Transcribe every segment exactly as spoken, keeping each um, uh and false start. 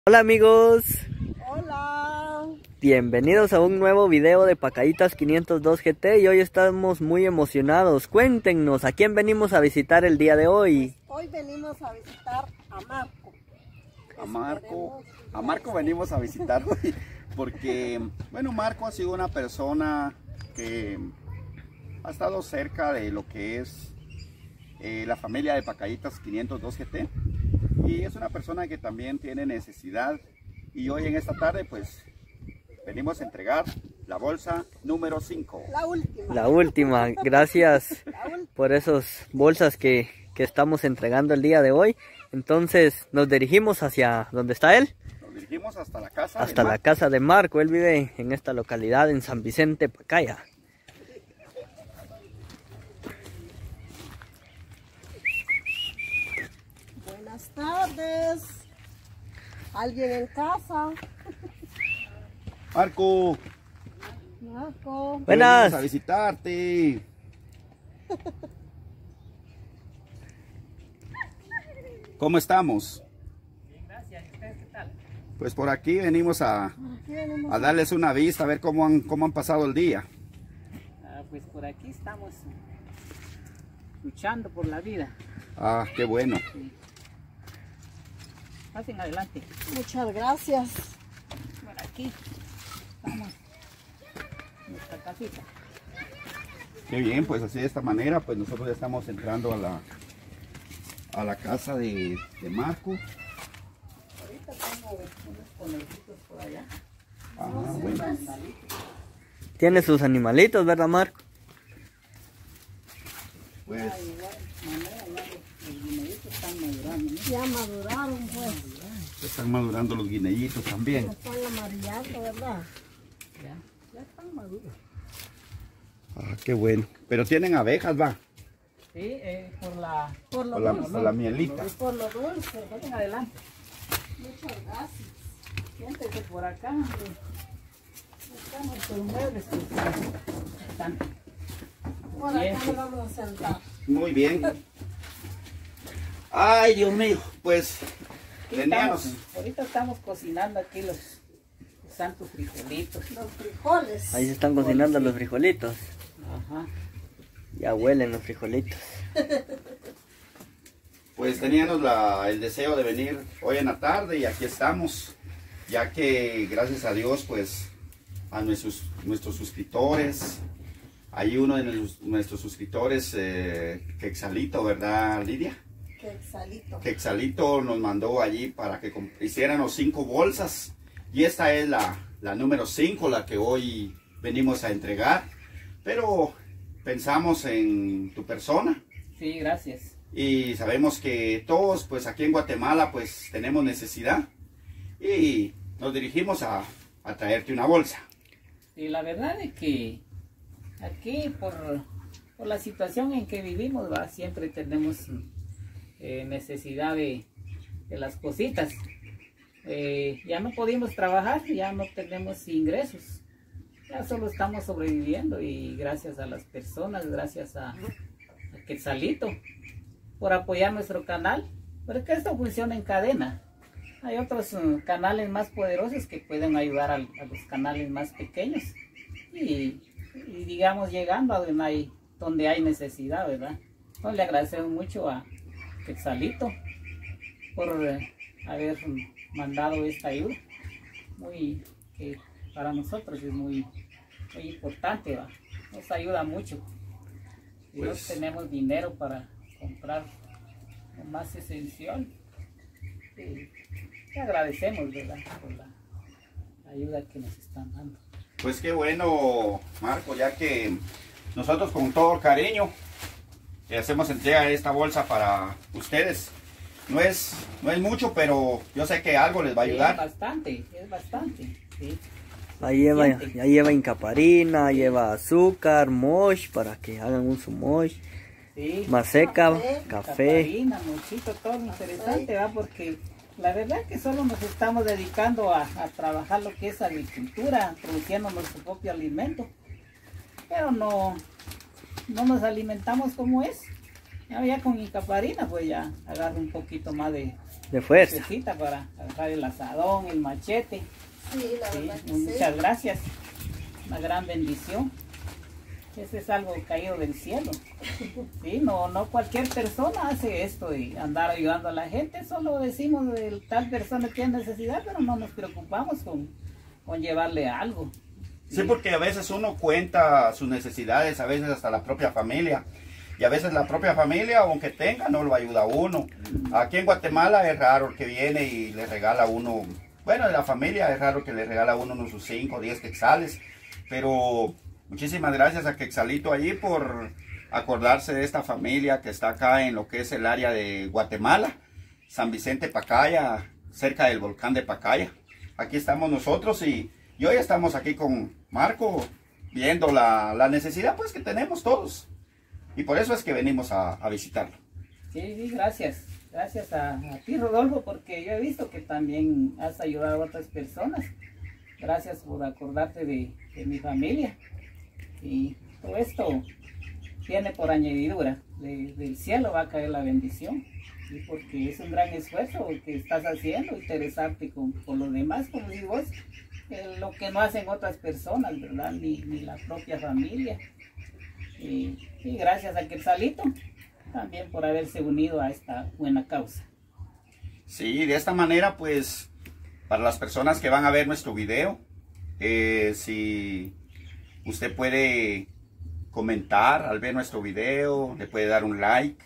Hola amigos, Hola. bienvenidos a un nuevo video de Pacaitas quinientos dos G T y hoy estamos muy emocionados. Cuéntenos, ¿a quién venimos a visitar el día de hoy? Hoy venimos a visitar a Marco. A Marco, a Marco venimos a visitar hoy porque, bueno, Marco ha sido una persona que ha estado cerca de lo que es eh, la familia de Pacaitas quinientos dos G T y es una persona que también tiene necesidad y hoy en esta tarde pues venimos a entregar la bolsa número cinco. La última. La última, gracias La última. por esas bolsas que, que estamos entregando el día de hoy. Entonces nos dirigimos hacia donde está él, Nos dirigimos hasta la casa. hasta de la casa de Marco. Él vive en esta localidad en San Vicente, Pacaya. Buenas tardes. ¿Alguien en casa? Marco, Marco. Buenas. venimos a visitarte. ¿Cómo estamos? Bien, gracias. ¿Y ustedes qué tal? Pues por aquí venimos a, Aquí venimos a darles una vista, a ver cómo han, cómo han pasado el día. Ah, pues por aquí estamos luchando por la vida. Ah, qué bueno. Pasen adelante. Muchas gracias. Por aquí estamos en nuestra casita. Qué bien, pues así de esta manera, pues nosotros ya estamos entrando a la, a la casa de, de Marco. Ahorita tengo unos conejillos por allá. Ah, bueno. Tiene sus animalitos, ¿verdad, Marco? Pues Ah, igual manera, ya los, los guineitos están madurando, ¿no? Ya maduraron, pues. están madurando los guineitos también. Están amarillando, ¿verdad? Ya, ya están maduros. Ah, qué bueno. Pero tienen abejas, va. Sí, eh, por la... Por lo Por la, dulce. por la mielita. Por lo dulce. Pasen adelante. Muchas gracias. Siéntese por acá. hombre. Acá nuestros muebles que están... Por Bien. acá nos vamos a sentar. Muy bien. Ay, Dios mío. Pues Aquí teníamos. estamos, ahorita estamos cocinando aquí los, los santos frijolitos. Los frijoles. Ahí se están cocinando los frijolitos. Ajá. Ya huelen los frijolitos. Pues teníamos la- el deseo de venir hoy en la tarde y aquí estamos, ya que gracias a Dios, pues a nuestros, nuestros suscriptores, hay uno de nuestros, nuestros suscriptores, eh, Quexalito, ¿verdad, Lidia? Quexalito. Quexalito nos mandó allí para que comp- hiciéramos cinco bolsas y esta es la, la número cinco, la que hoy venimos a entregar, pero pensamos en tu persona. Sí, gracias. Y sabemos que todos, pues aquí en Guatemala, pues tenemos necesidad. Y nos dirigimos a, a traerte una bolsa. Y la verdad es que aquí, por, por la situación en que vivimos, ¿va? Siempre tenemos eh, necesidad de, de las cositas. Eh, ya no podemos trabajar, ya no tenemos ingresos. Ya solo estamos sobreviviendo y gracias a las personas, gracias a, a Quetzalito, por apoyar nuestro canal, porque esto funciona en cadena. Hay otros uh, canales más poderosos que pueden ayudar a, a los canales más pequeños y, y digamos llegando a donde hay, donde hay necesidad, ¿verdad? Entonces le agradecemos mucho a Quetzalito por eh, haber mandado esta ayuda, muy, que para nosotros es muy, muy importante, ¿va? Nos ayuda mucho. Y no Pues- tenemos dinero para comprar lo más esencial. Y te agradecemos, ¿verdad? Por la ayuda que nos están dando. Pues qué bueno, Marco, ya que nosotros con todo cariño le hacemos entrega de esta bolsa para ustedes. No es, no es mucho, pero yo sé que algo les va a Sí, es ayudar. bastante, es bastante. Sí. Ahí lleva, Suficiente. ya lleva incaparina, lleva azúcar, mosh para que hagan un su mosh, Sí. maseca, Café, café. Catarina, muchito, todo lo interesante, ¿va? Porque la verdad es que solo nos estamos dedicando a, a trabajar lo que es agricultura, produciendo nuestro propio alimento. Pero no, no nos alimentamos como es. Ya, ya con Incaparina pues ya agarro un poquito más de, De fuerza. Necesita para agarrar el asadón, el machete. Sí, la Sí, verdad que muchas sí. gracias. Una gran bendición. Ese es algo caído del cielo. Sí, no, no cualquier persona hace esto y andar ayudando a la gente. Solo decimos que tal persona tiene necesidad, pero no nos preocupamos con, con llevarle algo. Sí, porque a veces uno cuenta sus necesidades, a veces hasta la propia familia. Y a veces la propia familia, aunque tenga, no lo ayuda a uno. Aquí en Guatemala es raro el que viene y le regala a uno, bueno, de la familia es raro que le regala a uno unos cinco o diez quetzales. Pero muchísimas gracias a Quetzalito allí por acordarse de esta familia que está acá en lo que es el área de Guatemala, San Vicente Pacaya, cerca del volcán de Pacaya. Aquí estamos nosotros y, y hoy estamos aquí con Marco viendo la, la necesidad pues que tenemos todos. Y por eso es que venimos a, a visitarlo. Sí, sí, gracias. Gracias a, a ti, Rodolfo, porque yo he visto que también has ayudado a otras personas. Gracias por acordarte de, de mi familia. Y todo esto viene por añadidura. De, del cielo va a caer la bendición. ¿Sí? Porque es un gran esfuerzo que estás haciendo, interesarte con, con los demás, como digo vos, eh, lo que no hacen otras personas, ¿verdad? Ni, ni la propia familia. Y, y gracias a Quetzalito también por haberse unido a esta buena causa. Sí, de esta manera pues para las personas que van a ver nuestro video, eh, si usted puede comentar al ver nuestro video, le puede dar un like.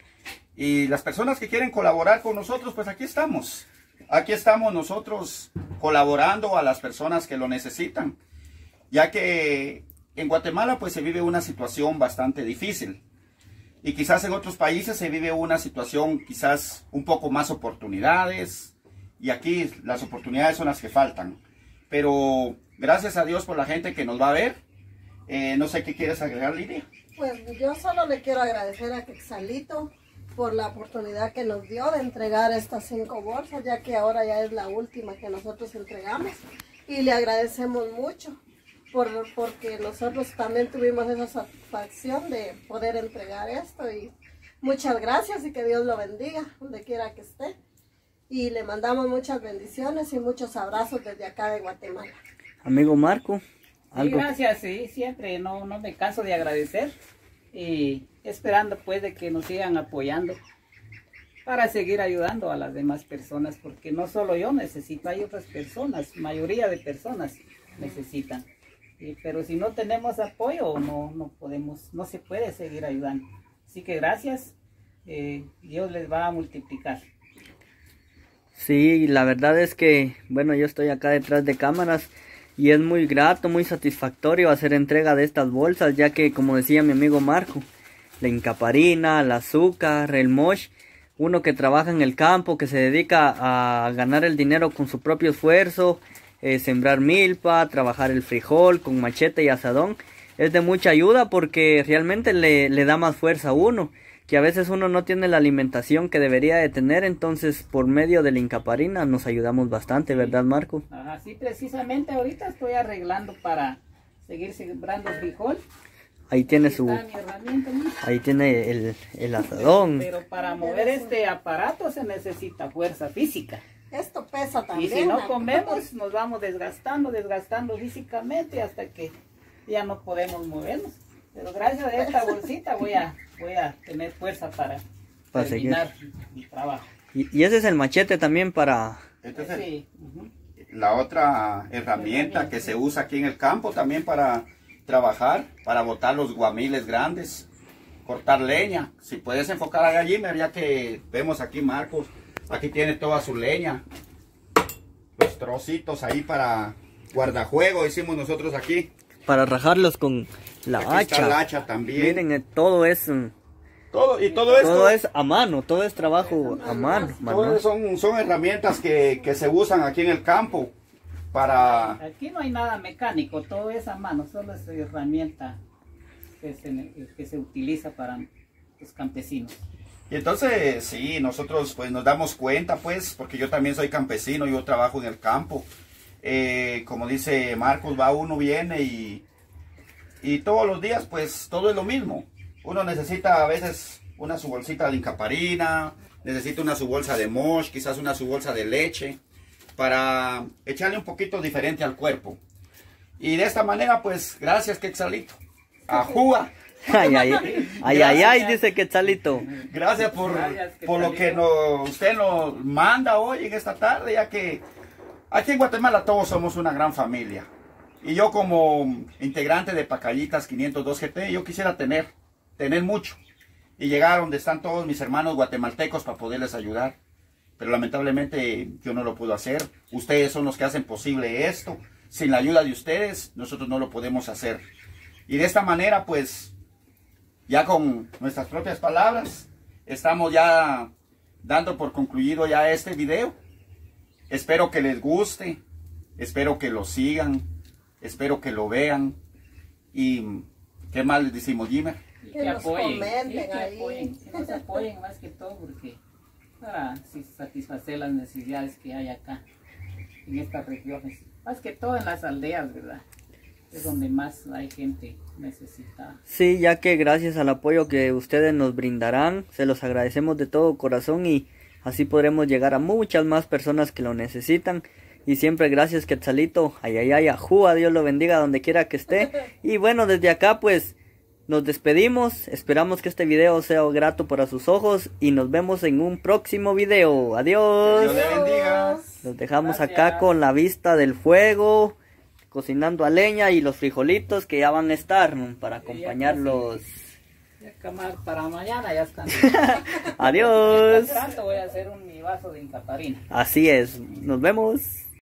Y las personas que quieren colaborar con nosotros, pues aquí estamos. Aquí estamos nosotros colaborando a las personas que lo necesitan, ya que en Guatemala pues se vive una situación bastante difícil y quizás en otros países se vive una situación quizás un poco más oportunidades y aquí las oportunidades son las que faltan, pero gracias a Dios por la gente que nos va a ver. Eh, no sé qué quieres agregar, Lidia. Pues yo solo le quiero agradecer a Quetzalito por la oportunidad que nos dio de entregar estas cinco bolsas, ya que ahora ya es la última que nosotros entregamos y le agradecemos mucho. Por, porque nosotros también tuvimos esa satisfacción de poder entregar esto y muchas gracias y que Dios lo bendiga donde quiera que esté y le mandamos muchas bendiciones y muchos abrazos desde acá de Guatemala. Amigo Marco, Sí, algo. gracias, sí, siempre no, no me canso de agradecer y esperando pues de que nos sigan apoyando para seguir ayudando a las demás personas, porque no solo yo necesito, hay otras personas, mayoría de personas necesitan. Sí, pero si no tenemos apoyo, no, no podemos, no se puede seguir ayudando. Así que gracias, eh, Dios les va a multiplicar. Sí, la verdad es que, bueno, yo estoy acá detrás de cámaras y es muy grato, muy satisfactorio hacer entrega de estas bolsas, ya que, como decía mi amigo Marco, la incaparina, el azúcar, el mosh, uno que trabaja en el campo, que se dedica a ganar el dinero con su propio esfuerzo, Eh, sembrar milpa, trabajar el frijol con machete y asadón, es de mucha ayuda porque realmente le, le da más fuerza a uno, que a veces uno no tiene la alimentación que debería de tener, entonces por medio de la incaparina nos ayudamos bastante, ¿verdad, Marco? Así precisamente ahorita estoy arreglando para seguir sembrando frijol. Ahí tiene Aquí su, está mi herramienta, ¿no? ahí tiene el, el asadón. Pero para mover este aparato se necesita fuerza física. Esto pesa Y también. si no ¿no? comemos, nos vamos desgastando, desgastando físicamente hasta que ya no podemos movernos. Pero gracias a esta bolsita voy a, voy a tener fuerza para, Para terminar mi trabajo. Y, y ese es el machete también para... Este es el- Sí, ujú. la otra herramienta que se usa aquí en el campo también para trabajar, para botar los guamiles grandes, cortar leña. Si puedes enfocar allí, ya que vemos aquí Marcos, aquí tiene toda su leña, los trocitos ahí para guardajuego, hicimos nosotros aquí. para rajarlos con la Aquí hacha. está el hacha también. Miren, eh, todo es... mm, todo, y todo esto, Todo es a mano, todo es trabajo a mano. todo manual. son, son herramientas que, que se usan aquí en el campo para... Aquí no hay nada mecánico, todo es a mano, solo es herramienta que se, que se utiliza para los campesinos. Y entonces, sí, nosotros pues nos damos cuenta, pues, porque yo también soy campesino, yo trabajo en el campo. Eh, como dice Marcos, va uno, viene y, y todos los días, pues, todo es lo mismo. Uno necesita a veces una su bolsita de incaparina, necesita una su bolsa de mosh, quizás una su bolsa de leche, para echarle un poquito diferente al cuerpo. Y de esta manera, pues, gracias Quetzalito. Ajúa. Ay, ay, ay, ay, ay, dice Quetzalito. Gracias por, Gracias, por lo que nos, usted nos manda hoy en esta tarde, ya que aquí en Guatemala todos somos una gran familia. Y yo como integrante de Pacallitas quinientos dos G T, yo quisiera tener, tener mucho. Y llegar a donde están todos mis hermanos guatemaltecos para poderles ayudar. Pero lamentablemente yo no lo puedo hacer. Ustedes son los que hacen posible esto. Sin la ayuda de ustedes, nosotros no lo podemos hacer. Y de esta manera, pues, ya con nuestras propias palabras, estamos ya dando por concluido ya este video. Espero que les guste, espero que lo sigan, espero que lo vean. Y, ¿qué más les decimos, Jimmer? Y Que que nos apoyen, comenten y que ahí. apoyen, que nos apoyen más que todo, porque para sí, satisfacer las necesidades que hay acá, en estas regiones, más que todo en las aldeas, ¿verdad? Es donde más hay gente necesitada. Sí, ya que gracias al apoyo que ustedes nos brindarán, se los agradecemos de todo corazón y así podremos llegar a muchas más personas que lo necesitan. Y siempre gracias Quetzalito, ay ay ay, ajúa, Dios lo bendiga donde quiera que esté. Y bueno, desde acá pues nos despedimos, esperamos que este video sea grato para sus ojos y nos vemos en un próximo video. Adiós. Dios le bendiga. Los dejamos Gracias. acá con la vista del fuego, cocinando a leña y los frijolitos que ya van a estar para acompañarlos. Ya cama- para mañana ya están. Adiós. Mientras tanto voy a hacer un mi vaso de incaparina. Así es, nos vemos.